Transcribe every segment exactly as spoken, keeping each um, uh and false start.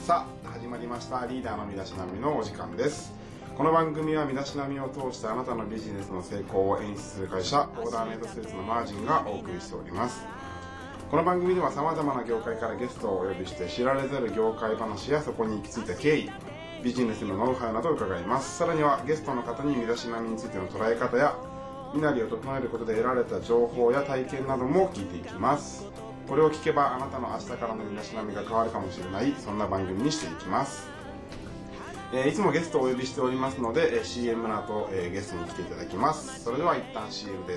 さあ始まりましたリーダーの身だしなみのお時間です。この番組は身だしなみを通してあなたのビジネスの成功を演出する会社オーダーメイドスーツのマージンがお送りしております。この番組ではさまざまな業界からゲストをお呼びして知られざる業界話やそこに行き着いた経緯、ビジネスのノウハウなどを伺います。さらにはゲストの方に身だしなみについての捉え方や身なりを整えることで得られた情報や体験なども聞いていきます。これを聞けばあなたの明日からの身だしなみが変わるかもしれない、そんな番組にしていきます。えー、いつもゲストをお呼びしておりますので、えー、シーエム の後、えー、ゲストに来ていただきます。それでは一旦 シーエム です。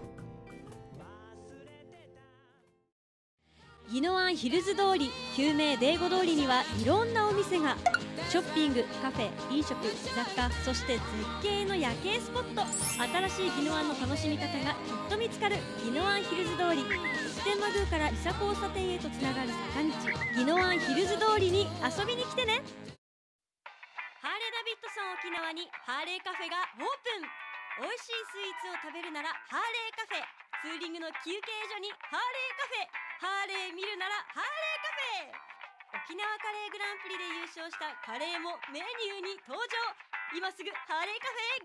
宜野湾ヒルズ通り旧名デーゴ通りにはいろんなお店が、ショッピング、カフェ、飲食、雑貨、そして絶景の夜景スポット、新しい宜野湾の楽しみ方がきっと見つかる宜野湾ヒルズ通り。普天満宮から伊佐交差点へとつながる坂道、宜野湾ヒルズ通りに遊びに来てね。ハーレーダビッドソン沖縄にハーレーカフェがオープン。美味しいスイーツを食べるならハーレーカフェ、ツーリングの休憩所にハーレーカフェ、ハーレー見るならハーレーカフェ。沖縄カレーグランプリで優勝したカレーもメニューに登場。今すぐハーレ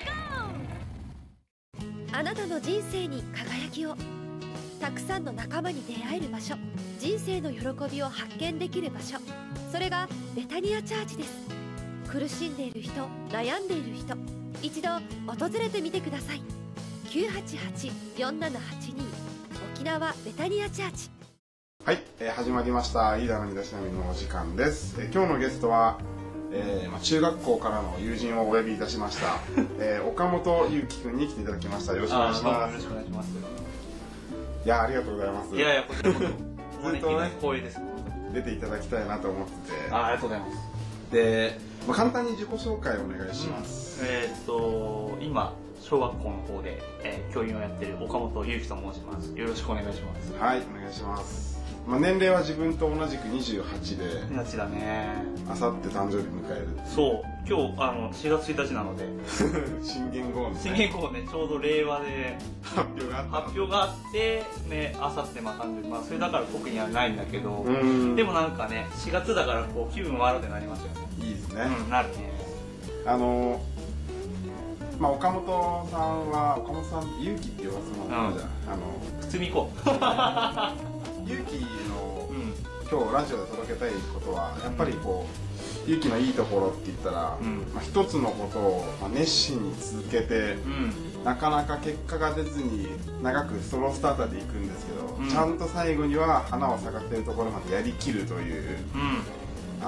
ーカフェへゴー。 あなたの人生に輝きを、たくさんの仲間に出会える場所、人生の喜びを発見できる場所、それがベタニアチャーチです。苦しんでいる人、悩んでいる人、一度訪れてみてください。 きゅうはちはち よんななはちに 沖縄ベタニアチャーチ。 はい、えー、始まりましたリーダーの身だしなみのお時間です。えー、今日のゲストは、えーまあ、中学校からの友人をお呼びいたしました、えー、岡本祐樹くんに来ていただきました。よろしくお願いします。 よろしくお願いします。 いや、ありがとうございます。 いやいや、こちらこそずっとね光栄です。 出ていただきたいなと思ってて、 あ、ありがとうございます。 で、まあ、簡単に自己紹介お願いします。 うん、えー、っと今小学校の方で、えー、教員をやっている岡本祐樹と申します。よろしくお願いします。 はい、お願いします。まあ、年齢は自分と同じくにじゅうはちで、 にじゅうはちだね。 あさって誕生日迎える。 そう、今日あのしがつついたちなので新元号の、ね、 新元号ね、ちょうど令和で発表があった発表があってね、あさってまあ誕生日、まあそれだから特にはないんだけど、 うんでもなんかね、しがつだからこう気分悪くなりますよね。 いいですね。 うん、なるね。 あのまあ、岡本さんは岡本さん勇気って呼ばせてもらったじゃん、あの普通に行こう勇気の、 うん、 今日ラジオで届けたいことはやっぱりこう勇気のいいところって言ったら、 うんまあ、一つのことを、まあ、熱心に続けて、 うん、 なかなか結果が出ずに長くソロスターターで行くんですけど、 うん、 ちゃんと最後には花を咲かせるところまでやりきるという、 うん、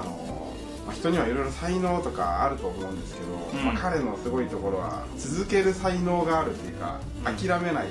あのまあ、人にはいろいろ才能とかあると思うんですけど、 うん、 まあ、彼のすごいところは続ける才能があるっていうか、うん、諦めない、うん、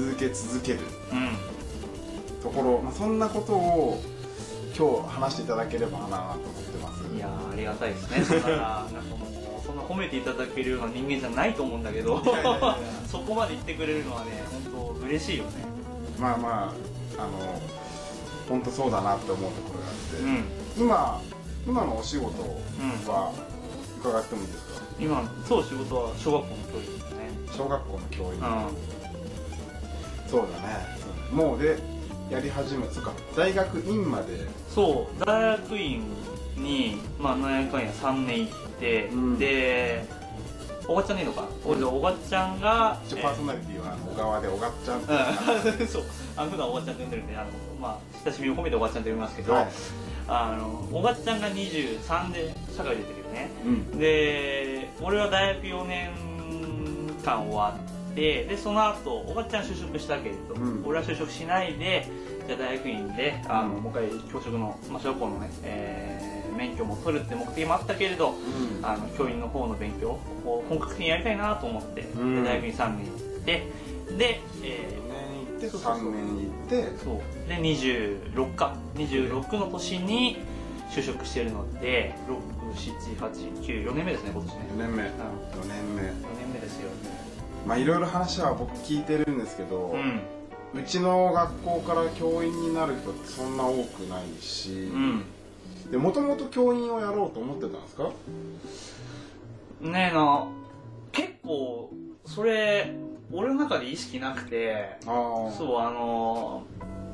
続け続ける、うん、ところ、まあ、そんなことを今日話していただければなと思ってます。 いやー、ありがたいですね。そんななんかもうそんな褒めていただけるような人間じゃないと思うんだけどそこまで言ってくれるのはね、本当嬉しいよね。 まあまあ、あの本当そうだなって思うところがあって、うん、今今のお仕事は伺ってもいいですか？ うん、今そう仕事は小学校の教員ですね。 小学校の教員、うん、そうだね。もうでやり始めつか大学院まで。 そう大学院にまあなんやかんやさんねん行って、うん、でおがっちゃんでいいのか、うん、おがっちゃんが一応パーソナリティは小川でおがっちゃんって、 うん、そう、あの普段おがっちゃんって呼んでるんで、あのまあ親しみを込めておがっちゃんって呼びますけど、はい、あのおがっちゃんがにじゅうさんで社会出てるよね、うん、で俺は大学よねんかん終わって、でその後おがっちゃん就職したけれど、うん、俺は就職しないで、じゃあ大学院であの、うん、もう一回教職の、まあ、小学校のね、えー、免許も取るって目的もあったけれど、うん、あの教員の方の勉強を本格的にやりたいなと思って、うん、で大学にさんねん行ってで、えーさんねん行って、 そうでにじゅうろくかにじゅうろくの年に就職してるのでろく、なな、はち、きゅう、よねんめですね、今年ね。 よねんめ、うん、よねんめ、 よねんめですよ。 まあいろいろ話は僕聞いてるんですけど、うん、うちの学校から教員になる人ってそんな多くないし、うん、でもともと教員をやろうと思ってたんですか？ ねえな、結構それ俺の中で意識なくて、あそうあの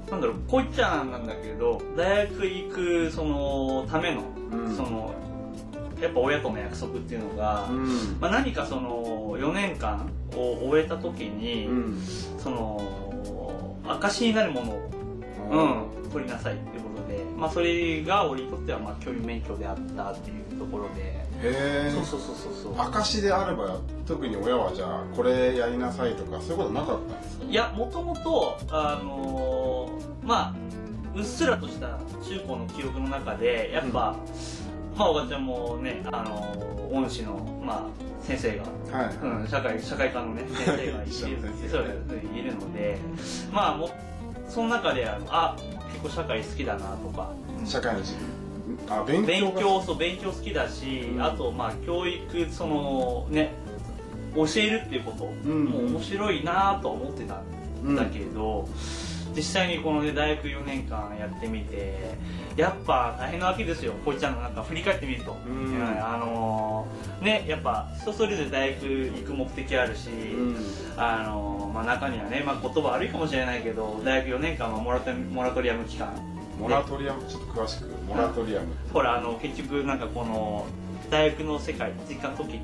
なんだろう、こう言っちゃなんだけど、大学行くそのための、 うん、 そのやっぱ親との約束っていうのが、うん、まあ、何かそのよねんかんを終えた時に、うん、その証になるものを、うん、取りなさいっていうことで、まあ、それが俺にとってはまあ教員免許であったっていうところで。 へー、 そうそうそうそうそう。 証であれば特に親はじゃあこれやりなさいとかそういうことなかったんですか？ いや、もともとあのー、まあうっすらとした中高の記憶の中でやっぱ、うん、まあおばちゃんもね、あのー、恩師の、まあ、先生が、はい、うん、社会社会科のね先生がいるいるので、まあもその中であのあ結構社会好きだなとか、 社会の授業あ勉強勉強そう勉強好きだし、うん、あとまあ教育そのね教えるっていうこと、うん、もう面白いなとは思ってたんだけど、うん、実際にこのね大学よねんかんやってみてやっぱ大変なわけですよ。こいちゃんのなんか振り返ってみると、うん、あのー、ねやっぱ人それぞれ大学行く目的あるし、うん、あのー、まあ中にはね、まあ、言葉悪いかもしれないけど大学よねんかんはモラトモラトリアム期間。 モラトリアムちょっと詳しく。モラトリアムほらあの結局なんかこの大学の世界実家の時って、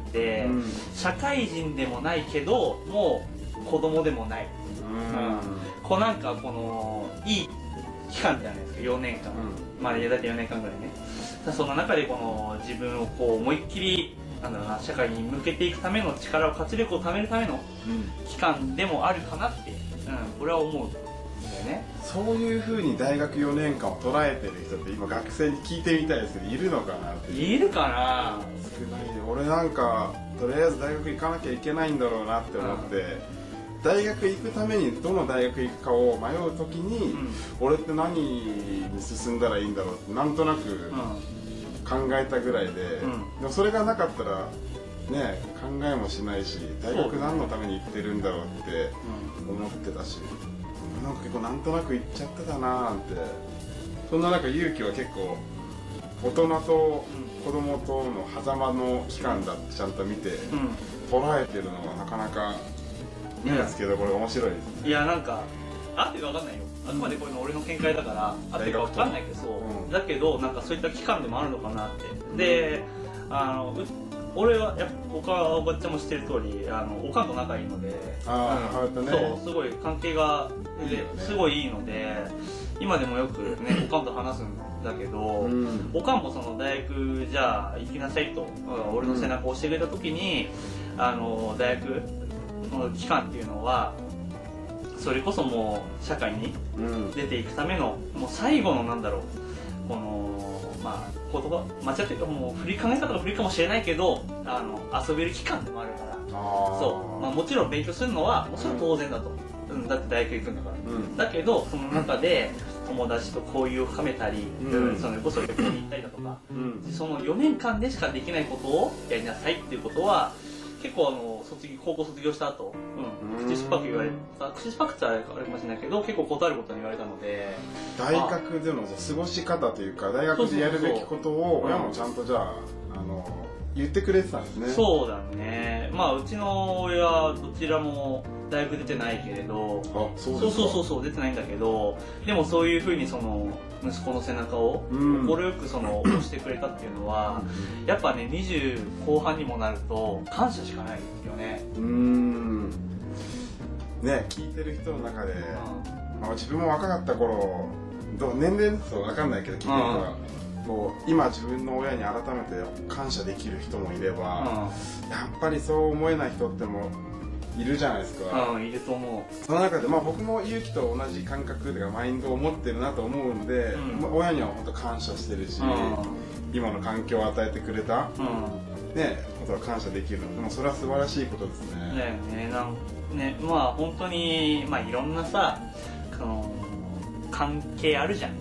うん、社会人でもないけどもう子供でもない、うんうん、こうなんかこのいい期間じゃないですかよねんかん、うん、まあ大体よねんかんぐらいね。その中でこの自分をこう思いっきりなんだろうな社会に向けていくための力を活力を貯めるための期間でもあるかなって、うん、これは思う。ね、 そういうふうに大学よねんかんを捉えてる人って今学生に聞いてみたいですけどいるのかなって。 いるかな。 少ないね。俺なんかとりあえず大学行かなきゃいけないんだろうなって思って、うん、大学行くためにどの大学行くかを迷う時に、うん、俺って何に進んだらいいんだろうってなんとなく考えたぐらいで、うん、でもそれがなかったらね考えもしないし大学何のために行ってるんだろうって思ってたし。なんか結構なんとなく言っちゃってたなーなんて。そんな中勇気は結構大人と子供との狭間の期間だってちゃんと見て、うん、捉えてるのがなかなかいいんですけど、これ面白いですね。 いやなんかあって分かんないよ。あくまでこれの俺の見解だからあってか分かんないけど、うん、だけどなんかそういった期間でもあるのかなって。で、あの俺はやっぱ他はおばちゃんも知ってる通りあのおかんと仲いいので、 ああ、うん、ね、 そうすごい関係がすごいいいので今でもよくねおかんと話すんだけど、うん、おかんもその大学じゃあ行きなさいと俺の背中を押してくれた時に、うん、あの大学の期間っていうのはそれこそもう社会に出ていくためのもう最後のなんだろうこのまあ言葉間違ってるかもう振り考え方が古いかもしれないけどあの遊べる期間でもあるからそう、まあ、もちろん勉強するのはもうそれは当然だと、うん、だって大学行くんだから、うん、だけどその中で友達と交友を深めたり、うん、それこそ旅行に行ったりだとか、うん、そのよねんかんでしかできないことをやりなさいっていうことは結構あの卒業高校卒業した後、うん、口酸っぱく言われた口酸っぱくってあれかもしれないけど結構断ることに言われたので大学での過ごし方というか大学でやるべきことを親もちゃんとじゃあ、あの言ってくれてたんですね。 そうだね。まあうちの親はどちらも大学出てないけれどあそうそうそうそう出てないんだけどでもそういうふうにその息子の背中を快くその押してくれたっていうのは、うん、やっぱねにじゅうこうはんにもなると感謝しかないですよね。 うーんね聞いてる人の中で、うんまあ、自分も若かった頃ど年齢ですと分かんないけど聞いてる人が、うん、もう今自分の親に改めて感謝できる人もいれば、うん、やっぱりそう思えない人ってもいるじゃないですか。 うん、いると思う。その中で、まあ、僕も勇気と同じ感覚というかマインドを持ってるなと思うんで、うんまあ、親には本当感謝してるし、うん、今の環境を与えてくれた、うんね、ことは感謝できるので、でもそれは素晴らしいことですね。 だよね。なんねまあ本当に、まあ、いろんなさその関係あるじゃん、うん、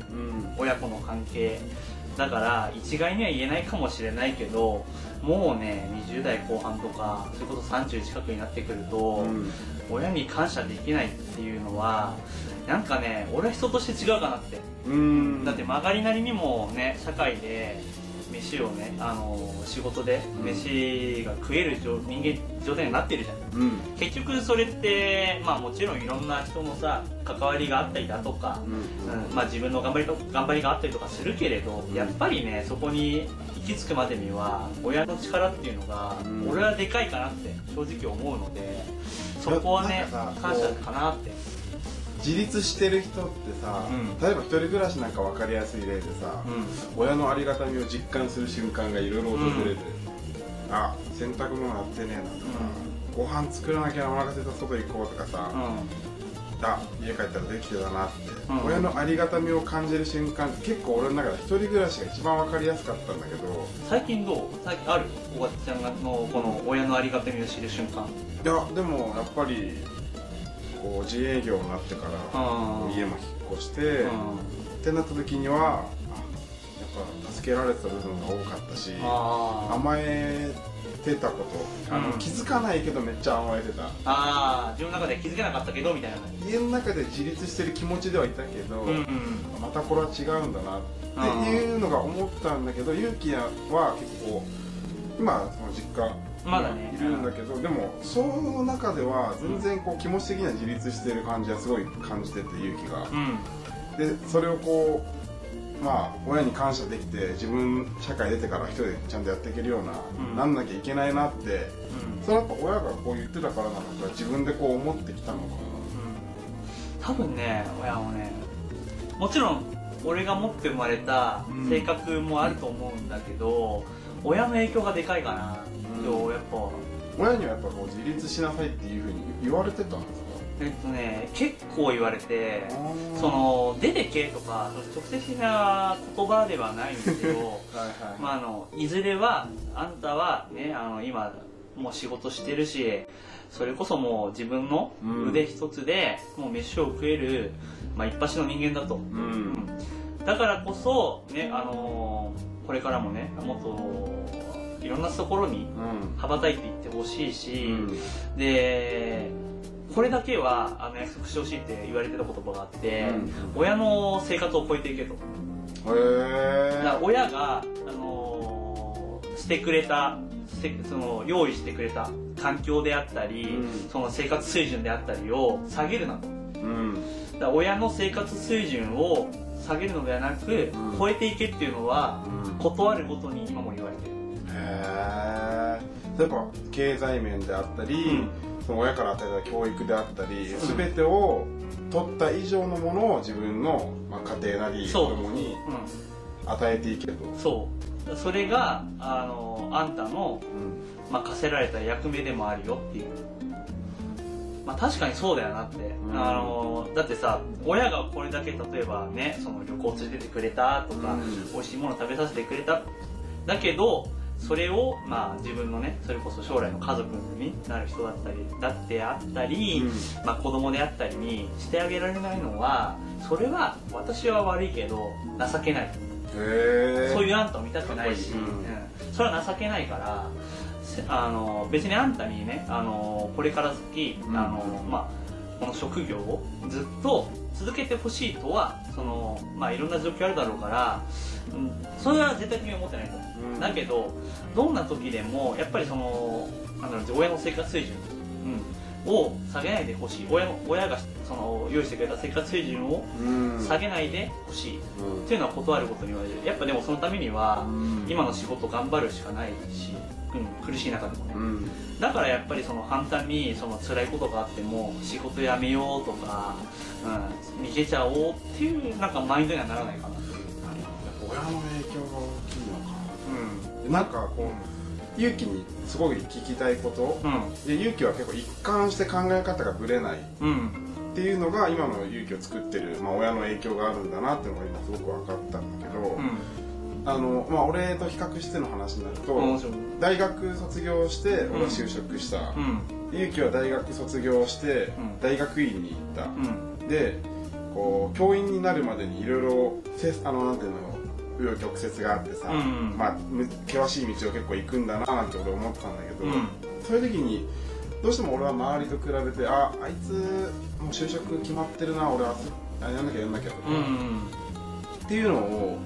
親子の関係だから一概には言えないかもしれないけどもうねにじゅうだいこうはんとかそれこそさんじゅう近くになってくると、うん、親に感謝できないっていうのはなんかね俺は人として違うかなって。うんだって曲がりなりにもね社会で飯をね、あの仕事で飯が食える状人間状態になってるじゃん、うん、結局それってまあもちろんいろんな人のさ関わりがあったりだとか、うんうん、まあ、自分の頑張りと頑張りがあったりとかするけれど、うん、やっぱりねそこに行き着くまでには親の力っていうのが、うん、俺はでかいかなって正直思うので、そこはね感謝かなって。 自立してる人ってさ、うん、例えば一人暮らしなんか分かりやすい例でさ、うん、親のありがたみを実感する瞬間がいろいろ訪れる、うん、あ、洗濯物やってねえなとか、うん、ご飯作らなきゃお腹空いた外行こうとかさ、うん、あ、家帰ったらできてたなって、うん、親のありがたみを感じる瞬間って結構俺の中で一人暮らしが一番分かりやすかったんだけど、 最近どう？最近ある？おばちゃんのこの親のありがたみを知る瞬間。 いや、でもやっぱりこう自営業になってから家も引っ越してってなった時にはやっぱ助けられてた部分が多かったし、甘えてたこと、あの、うん、気づかないけどめっちゃ甘えてた。 ああ、自分の中で気づけなかったけどみたいな。 家の中で自立してる気持ちではいたけど、うんうん、またこれは違うんだなっていうのが思ったんだけど、ゆうきは結構今その実家まだね、 いるんだけど、でもその中では全然こう気持ち的には自立してる感じはすごい感じてて、ゆうきが、うん、でそれをこうまあ親に感謝できて、自分社会出てから一人でちゃんとやっていけるような、うん、なんなきゃいけないなって、うん、それはやっぱ親がこう言ってたからなのか自分でこう思ってきたのかな、 うん、多分ね、親もね、もちろん俺が持って生まれた性格もあると思うんだけど、うん、親の影響がでかいかな。やっぱ親にはやっぱこう自立しなさいっていうふうに言われてたんですか？ えっとね、結構言われて、その出てけとか直接的な言葉ではないんですけど、はい、はい、まあ、あのいずれはあんたはね、あの今もう仕事してるし、それこそもう自分の腕一つでもう飯を食える、まあ、一発の人間だと、うんうん、だからこそね、あのこれからもね、もっといろんなところに羽ばたいていってほしいし、うん、でこれだけはあの約束してほしいって言われてた言葉があって、うん、親の生活を超えていけと。へだから親が、あのー、してくれたその用意してくれた環境であったり、うん、その生活水準であったりを下げるなと、うん、だから親の生活水準を下げるのではなく、うん、超えていけっていうのは、うん、断るごとに今も言われてる。 へー、例えば経済面であったり、うん、その親から与えた教育であったり、うん、全てを取った以上のものを自分の、まあ、家庭なり子供に与えていけると。 そうそれがあのあんたの、うん、まあ、課せられた役目でもあるよっていう。まあ、確かにそうだよなって、うん、あのだってさ、親がこれだけ例えばね、その旅行連れてってくれたとか、うん、美味しいもの食べさせてくれただけど、それを、まあ、自分のね、それこそ将来の家族になる人だったりだってあったり、うん、まあ、子供であったりにしてあげられないのは、それは私は悪いけど情けない。へー、そういうあんたを見たくないし、うん、それは情けないから、あの別にあんたにね、あのこれから先、うん、あのまあ、この職業をずっと続けてほしいとは、その、まあ、いろんな状況あるだろうから、うん、それは絶対的に思ってないと思う、うん、だけどどんな時でもやっぱりそのなんだろう、親の生活水準、うん、を下げないでほしい。親の親がその用意してくれた生活水準を下げないでほしい、うん、っていうのは断ることに言われる。やっぱでもそのためには、うん、今の仕事頑張るしかないし、うん、苦しい中でもね、うん、だからやっぱりその反対にその辛いことがあっても仕事辞めようとか、うん、逃げちゃおうっていうなんかマインドにはならないかなっていう。 親の影響が大きいのか、うん、なんかこう勇気にすごい聞きたいこと、うん、で勇気は結構一貫して考え方がぶれない、うん、っていうのが今の勇気を作ってる、まあ、親の影響があるんだなっていうのが今すごく分かったんだけど、うん、あのまあ、俺と比較しての話になると、大学卒業して俺は就職した、勇気は大学卒業して大学院に行った、うん、でこう教員になるまでにいろいろあのなんていうの紆余曲折があってさ、うん、まあ険しい道を結構行くんだななんて俺思ってたんだけど、うん、そういう時にどうしても俺は周りと比べて、ああいつもう就職決まってるな、俺はやんなきゃやんなきゃとか、うん、っていうのをあ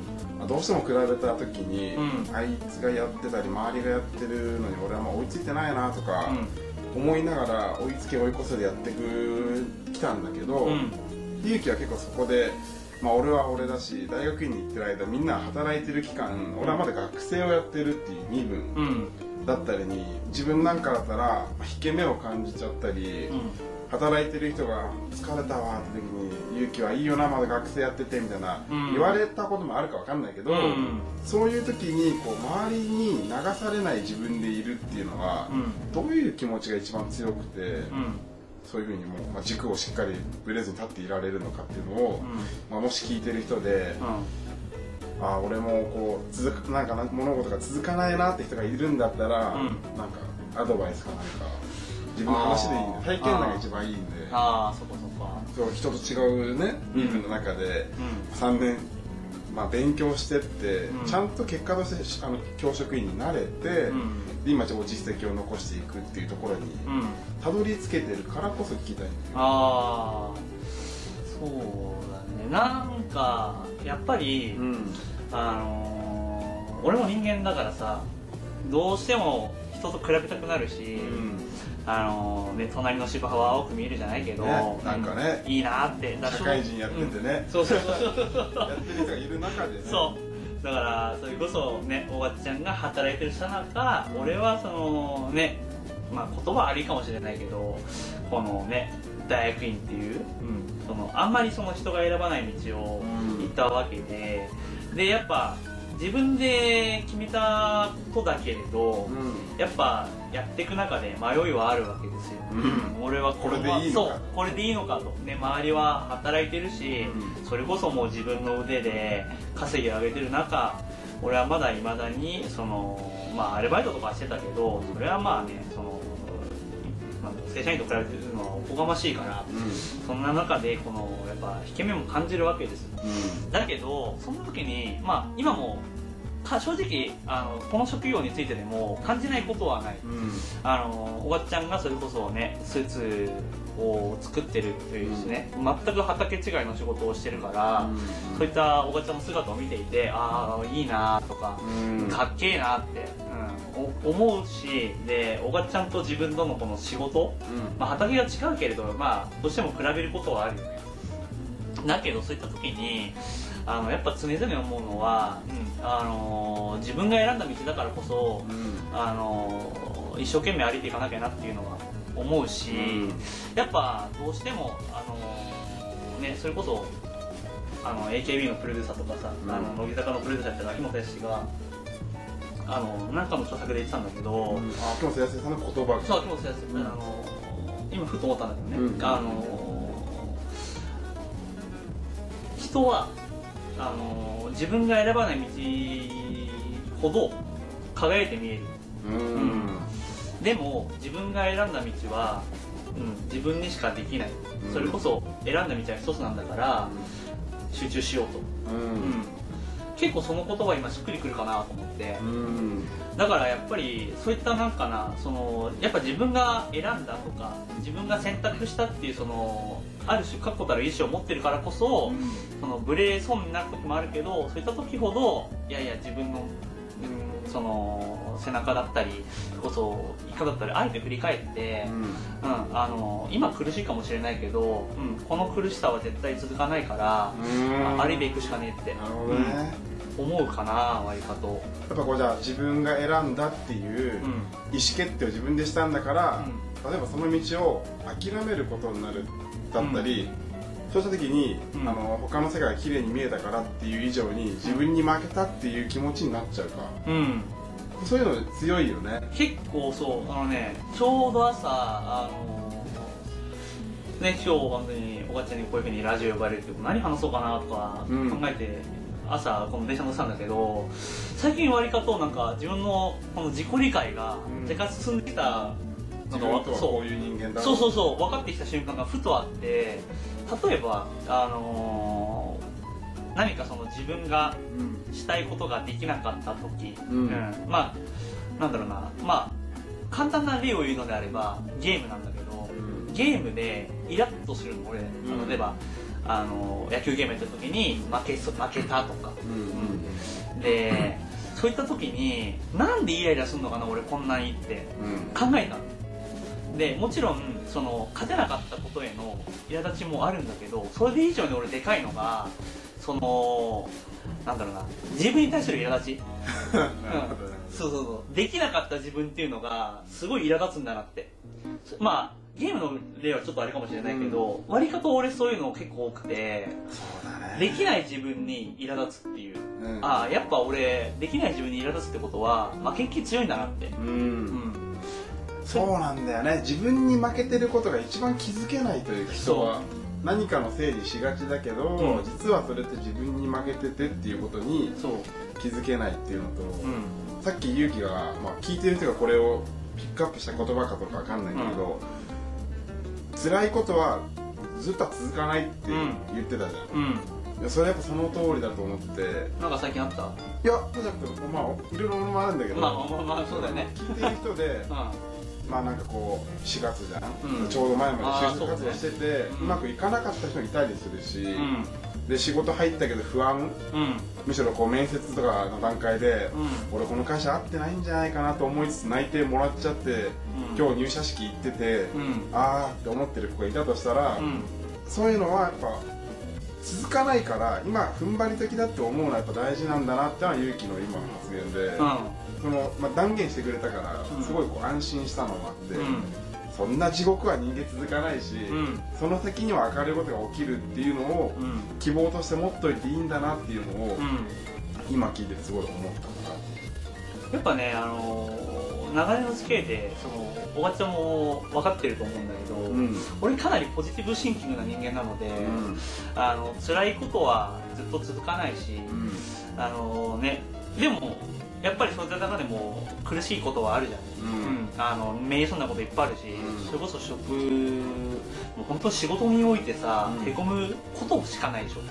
どうしても比べた時に、 うん、 あいつがやってたり周りがやってるのに俺はまあ追いついてないなとか思いながら追いつけ追い越せでやってくきたんだけど、うん、勇気は結構そこで、まあ、俺は俺だし大学院に行ってる間みんな働いてる期間俺はまだ学生をやってるっていう身分だったりに自分なんかだったら引け目を感じちゃったり、うん、働いてる人が疲れたわって時に勇気はいいよなまだ学生やっててみたいな、うん、言われたこともあるかわかんないけど、うん、そういう時にこう周りに流されない自分でいるっていうのは、うん、どういう気持ちが一番強くて、うん、そういうふうにもう、まあ、軸をしっかりぶれずに立っていられるのかっていうのを、うんまあ、もし聞いてる人で、うん、あ俺もこう続くなんか物事が続かないなって人がいるんだったら、うん、なんかアドバイスかなんか自分の話でいいんで体験談が一番いいんでああそこそこそう人と違うね身分の中でさんねん、まあ、勉強してって、うん、ちゃんと結果としてあの教職員になれて、うん、で今実績を残していくっていうところにたどり着けてるからこそ聞きたいんだよ。 ああそうだねなんかやっぱり、うん、あのー、俺も人間だからさどうしても人と比べたくなるし、うんあのーね、隣の芝生は青く見えるじゃないけど、 ね、なんかね、 いいなって社会人やっててね、 うん、そうそうそうやってる人がいる中でねそうだからそれこそねおばちゃんが働いてるさなか俺はそのねまあ言葉悪いかもしれないけどこのね大学院っていう、うん、そのあんまりその人が選ばない道を行ったわけで、うん、でやっぱ自分で決めたことだけれど、うん、やっぱやっていく中で迷いはあるわけですよ、うん、俺はこれでいいのかそうこれでいいのかと、ね、周りは働いてるし、うん、それこそもう自分の腕で稼ぎを上げてる中俺はまだいまだにそのまあアルバイトとかしてたけどそれはまあねその正社員と比べてるのはおこがましいから、うん、そんな中でこのやっぱ引け目も感じるわけです、うん、だけどそんな時にまあ今も正直あのこの職業についてでも感じないことはない、うん、あのおばちゃんがそれこそねスーツを作ってるというですね、うん、全く畑違いの仕事をしてるから、うん、そういったおばちゃんの姿を見ていてああいいなとか、うん、かっけえなって、うん、思うしでおばちゃんと自分とのこの仕事、うんまあ、畑が違うけれど、まあ、どうしても比べることはあるよねだけどそういった時にあのやっぱ常々思うのは、うんあのー、自分が選んだ道だからこそ、うんあのー、一生懸命歩いていかなきゃなっていうのは思うし、うん、やっぱどうしても、あのーね、それこそあの エーケービー のプロデューサーとかさ、うん、あの乃木坂のプロデューサーやってる秋元康があの何かの著作で言ってたんだけど、うん、 あ秋元康さんの言葉がそう秋元康、うん、あの今ふと思ったんだけどね、うん、あの人はあの自分が選ばない道ほど輝いて見える、うんうん、でも自分が選んだ道は、うん、自分にしかできない、うん、それこそ選んだ道は一つなんだから、うん、集中しようと、うんうん、結構その言葉今しっくりくるかなと思って、うん、だからやっぱりそういったなんかなそのやっぱ自分が選んだとか自分が選択したっていうそのある種確固たる意思を持ってるからこそ、うん、そのブレ損になる時もあるけどそういった時ほどいやいや自分の、うん、その背中だったりこそいかだったりあえて振り返って、うんうん、あの今苦しいかもしれないけど、うん、この苦しさは絶対続かないから歩いていくしかねえって。なるほどね、うん、思うかな割かとやっぱこうじゃあ自分が選んだっていう意思決定を自分でしたんだから、うん、例えばその道を諦めることになるだったり、うん、そうした時に、うん、あの他の世界が綺麗に見えたからっていう以上に自分に負けたっていう気持ちになっちゃうか、うん、そういうの強いよね。 結構そうあのねちょうど朝あのね今日本当におばちゃんにこういうふうにラジオ呼ばれるけど何話そうかなとか考えて、うん、朝この電車乗ってたんだけど最近割りかとなんか自分のこの自己理解が若干進んできた、うん自分とはこういう人間だそうそうそう分かってきた瞬間がふとあって例えば、あのー、何かその自分がしたいことができなかった時、うんうん、まあなんだろうなまあ簡単な例を言うのであればゲームなんだけど、うん、ゲームでイラッとするの俺、うん、例えばあの野球ゲームやった時に負けそ負けたとか、 うんうん、 でそういった時になんでイライラするのかな俺こんなにって考えたの。でもちろんその勝てなかったことへの苛立ちもあるんだけど、それで以上に俺でかいのがそのなんだろうな、自分に対する苛立ち、うん、そうそうそうできなかった自分っていうのがすごい苛立つんだなって。まあゲームの例はちょっとあれかもしれないけど、うん、割かと俺そういうの結構多くて、 そうだね、 できない自分に苛立つっていう、うん、ああやっぱ俺できない自分に苛立つってことは負けっ気強いんだなって、うん、うん、 そうなんだよね。自分に負けてることが一番気づけないというか、人は何かのせいにしがちだけど、うん、実はそれって自分に負けててっていうことに気づけないっていうのと、うん、さっきゆうきが、まあ、聞いてる人がこれをピックアップした言葉かとかわかんないけど、うん、辛いことはずっとは続かないって言ってたじゃん、うんうん、いやそれやっぱその通りだと思って。 なんか最近あった？ いやそうじゃなくて、まあいろいろもあるんだけど、 まあまあまあそうだよね、 聞いてる人で、うん、まあなんかこうしがつじゃん、うん、ちょうど前まで就職活動してて、う、ね、うまくいかなかった人いたりするし、うん、で仕事入ったけど不安、うん、むしろこう面接とかの段階で、うん、俺この会社合ってないんじゃないかなと思いつつ内定もらっちゃって、うん、今日入社式行ってて、うん、あーって思ってる子がいたとしたら、うん、そういうのはやっぱ続かないから今踏ん張り的だって思うのはやっぱ大事なんだなってのは勇気の今の発言で、うん、そのまあ、断言してくれたからすごいこう安心したのもあって、うん、そんな地獄は人間続かないし、うん、その先には明るいことが起きるっていうのを希望として持っといていいんだなっていうのを今聞いてすごい思ったから。 やっぱね、あのー、流れの地形でそのおばちゃんも分かってると思うんだけど、うん、俺かなりポジティブシンキングな人間なので、うん、あの辛いことはずっと続かないし、うん、あのね、でもやっぱりそういった中でも苦しいことはあるじゃん、うんうん、あのめいそうなこといっぱいあるし、うん、それこそ職もう本当仕事においてさ、うん、へこむことしかないでしょ、うん、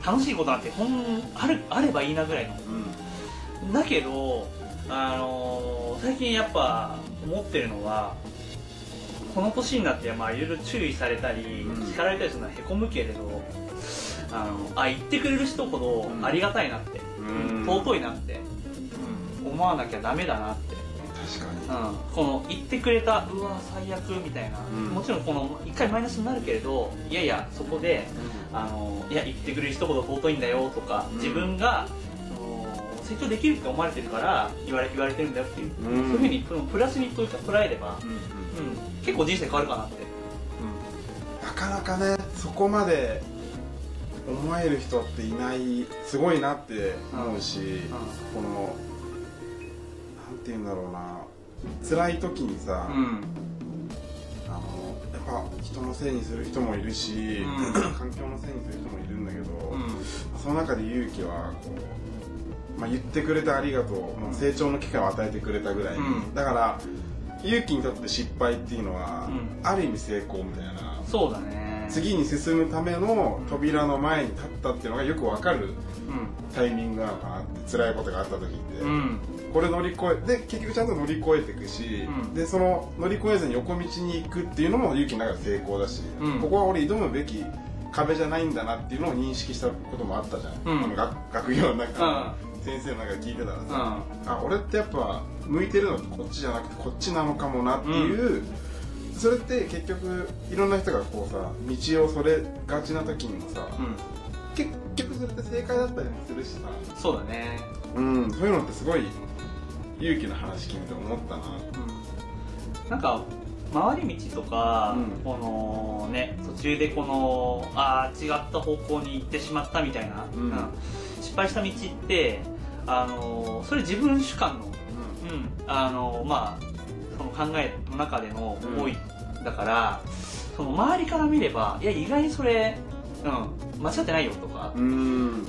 楽しいことなんてほんあるあればいいなぐらいの、うん、だけどあの最近やっぱ思ってるのは、この年になってまあいろいろ注意されたり、うん、叱られたりするのはへこむけれど、あのあ言ってくれる人ほどありがたいなって、うん、尊いなって、うん、思わなきゃダメだなって。 確かに、 うん、この言ってくれたうわ最悪みたいな、うん、もちろんこのいっかいマイナスになるけれど、いやいやそこで、うん、あのいや言ってくれる人ほど尊いんだよとか、うん、自分が成長できるって思われてるから言われ、言われてるんだよっていう、うん、そういうふうにプラスにというか捉えれば、うんうんうん、結構人生変わるかなって、 うん、なかなかねそこまで思える人っていない、すごいなって思うし、うんうん、このなんていうんだろうな、辛い時にさ、うん、あのやっぱ人のせいにする人もいるし、うん、環境のせいにする人もいるんだけど、うん、その中で勇気はこう、まあ、言ってくれてありがとう、もう成長の機会を与えてくれたぐらい、うん、だから勇気にとって失敗っていうのは、うん、ある意味成功みたいな、 そうだね、 次に進むための扉の前に立ったっていうのがよくわかるタイミングなのかなって、辛いことがあった時って、うん、これ乗り越えで結局ちゃんと乗り越えていくし、うん、でその乗り越えずに横道に行くっていうのも勇気の中で成功だし、うん、ここは俺挑むべき壁じゃないんだなっていうのを認識したこともあったじゃん、うん、あの 学, 学業の中、うん、先生の中で聞いてたらさ、うん、あ俺ってやっぱ向いてるのってこっちじゃなくてこっちなのかもなっていう、うん、それって結局いろんな人がこうさ道をそれがちな時にもさ、うん、結局それって正解だったりもするしさ、 そうだね、 うん、そういうのってすごい勇気の話聞いて思ったな、 うん、なんか回り道とか、うん、このね途中でこのあ違った方向に行ってしまったみたいな、うんうん、失敗した道ってあのそれ自分主観の、うんうん、あのまあその考えの中での思いだから、うん、その周りから見ればいや意外にそれ、うん、間違ってないよとか、うん、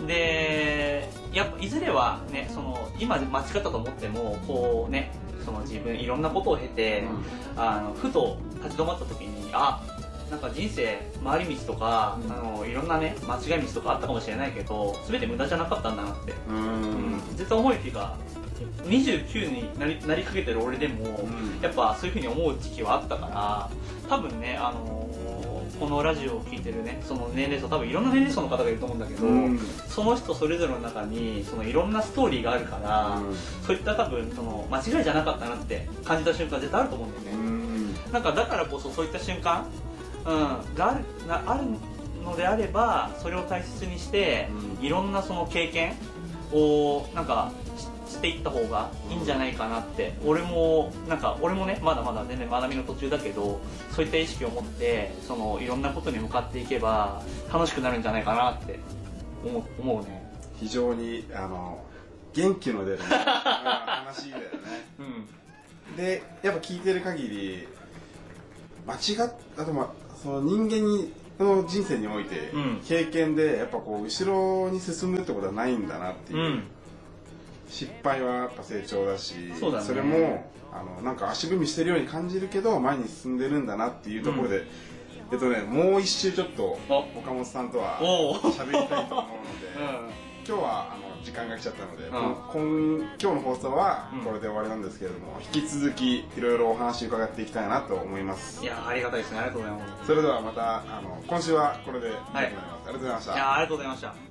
でやっぱいずれはねその今間違ったと思ってもこうねその自分いろんなことを経て、うん、あのふと立ち止まった時にあなんか人生回り道とか、うん、あのいろんなね間違い道とかあったかもしれないけど全て無駄じゃなかったんだなって、うん、絶対思いっていうかにじゅうきゅうになり、なりかけてる俺でも、うん、やっぱそういうふうに思う時期はあったから多分ね、あのー、 このラジオを聞いてるね、その年齢層、多分いろんな年齢層の方がいると思うんだけど、 うん、 その人それぞれの中にそのいろんなストーリーがあるから、うん、そういった多分その間違いじゃなかったなって感じた瞬間絶対あると思うんだよね、うん、なんかだからこそそういった瞬間、うん、がある、があるのであればそれを大切にして、うん、いろんなその経験をなんかしていった方がいいんじゃないかなって、俺もなんか俺もねまだまだ全然学びの途中だけど、そういった意識を持ってそのいろんなことに向かっていけば楽しくなるんじゃないかなって思う、思うね。 非常にあの元気の出る、ね、話だよね、うん、でやっぱ聞いてる限り間違っあとまあその人間にの人生において、うん、経験でやっぱこう後ろに進むってことはないんだなっていう、うん、失敗はやっぱ成長だし、 そ, だ、ね、それもあのなんか足踏みしてるように感じるけど前に進んでるんだなっていうところで、うん、えっとねもう一周ちょっと岡本さんとは喋りたいと思うので、うん、今日はあの時間が来ちゃったので、うん、今, 今日の放送はこれで終わりなんですけれども、うん、引き続きいろいろお話伺っていきたいなと思います。 いやありがたいですね、ありがとうございます。 それではまたあの今週はこれで、はい、ありがとうございました。 いやありがとうございました。